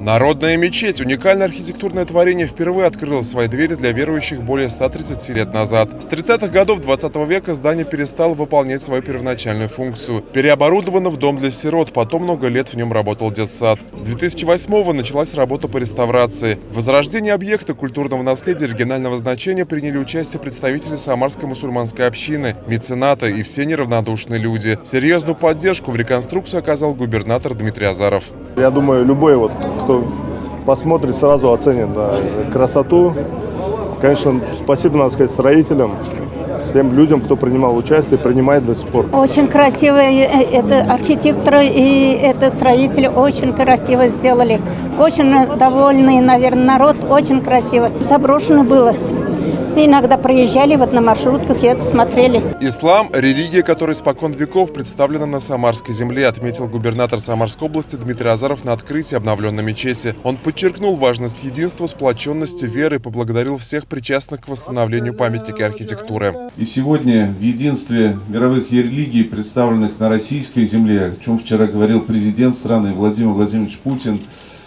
Народная мечеть – уникальное архитектурное творение, впервые открыло свои двери для верующих более 130 лет назад. С 30-х годов 20 века здание перестало выполнять свою первоначальную функцию. Переоборудовано в дом для сирот, потом много лет в нем работал детсад. С 2008-го началась работа по реставрации. В возрождении объекта культурного наследия регионального значения приняли участие представители Самарской мусульманской общины, меценаты и все неравнодушные люди. Серьезную поддержку в реконструкцию оказал губернатор Дмитрий Азаров. Я думаю, любой, кто посмотрит, сразу оценит красоту. Конечно, спасибо, надо сказать, строителям, всем людям, кто принимал участие, принимает до сих пор. Очень красиво, это архитекторы и это строители очень красиво сделали. Очень довольный, наверное, народ, очень красиво. Заброшено было. Иногда проезжали на маршрутках и это смотрели. Ислам – религия, которая испокон веков представлена на Самарской земле, отметил губернатор Самарской области Дмитрий Азаров на открытии обновленной мечети. Он подчеркнул важность единства, сплоченности, веры и поблагодарил всех причастных к восстановлению памятника архитектуры. И сегодня в единстве мировых религий, представленных на российской земле, о чем вчера говорил президент страны Владимир Владимирович Путин,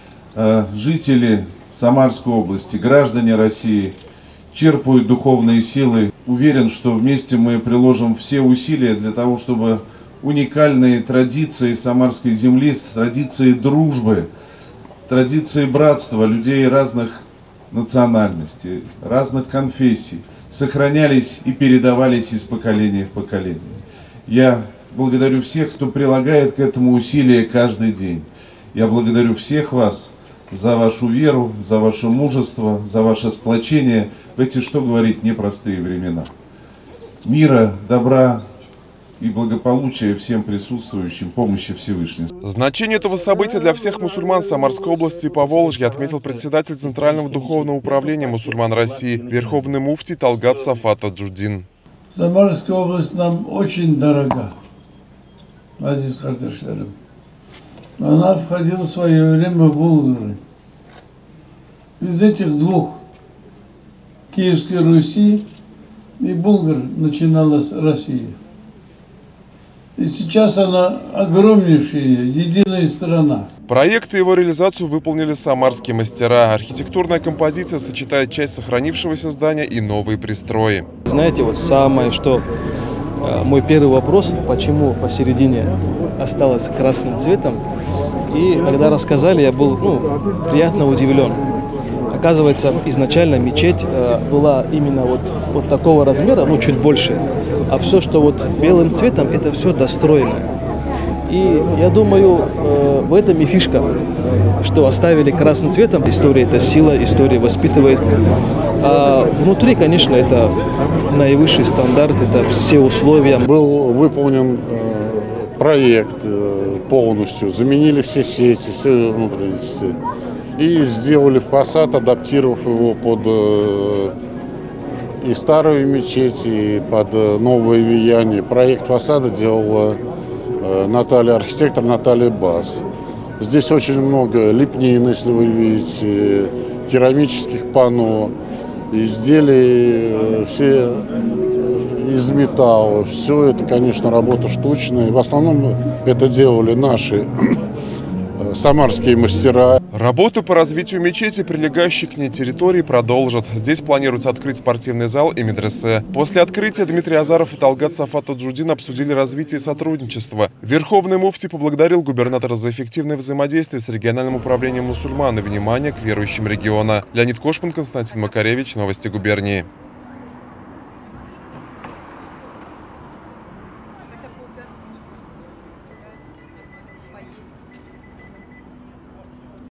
жители Самарской области, граждане России черпают духовные силы. Уверен, что вместе мы приложим все усилия для того, чтобы уникальные традиции Самарской земли, традиции дружбы, традиции братства людей разных национальностей, разных конфессий сохранялись и передавались из поколения в поколение. Я благодарю всех, кто прилагает к этому усилия каждый день. Я благодарю всех вас за вашу веру, за ваше мужество, за ваше сплочение в эти, что говорить, непростые времена. Мира, добра и благополучия всем присутствующим, помощи Всевышнего. Значение этого события для всех мусульман Самарской области и Поволжья отметил председатель Центрального духовного управления мусульман России, верховный муфтий Талгат Сафат Таджудин. Самарская область нам очень дорога, азиз карdeşlerim. Она входила в свое время в Булгарию. Из этих двух, Киевской Руси и Булгар, начиналась Россия. И сейчас она огромнейшая, единая страна. Проект и его реализацию выполнили самарские мастера. Архитектурная композиция сочетает часть сохранившегося здания и новые пристрои. Знаете, вот самое, что мой первый вопрос, почему посередине осталось красным цветом. И когда рассказали, я был приятно удивлен. Оказывается, изначально мечеть была именно вот такого размера, чуть больше. А все, что белым цветом, это все достроенное. И я думаю, в этом и фишка, что оставили красным цветом. История – это сила, история воспитывает. А внутри, конечно, это наивысший стандарт, это все условия. Был выполнен проект полностью, заменили все сети, все внутренности. И сделали фасад, адаптировав его под и старую мечеть, и под новое влияние. Проект фасада делала архитектор Наталья Бас. Здесь очень много лепнин, если вы видите, керамических панно, изделий все из металла. Все это, конечно, работа штучная. В основном это делали наши самарские мастера. Работу по развитию мечети, прилегающей к ней территории, продолжат. Здесь планируется открыть спортивный зал и медресе. После открытия Дмитрий Азаров и Талгат Сафат Таджудин обсудили развитие сотрудничества. Верховный муфтий поблагодарил губернатора за эффективное взаимодействие с региональным управлением мусульман и внимание к верующим региона. Леонид Кошман, Константин Макаревич, Новости губернии.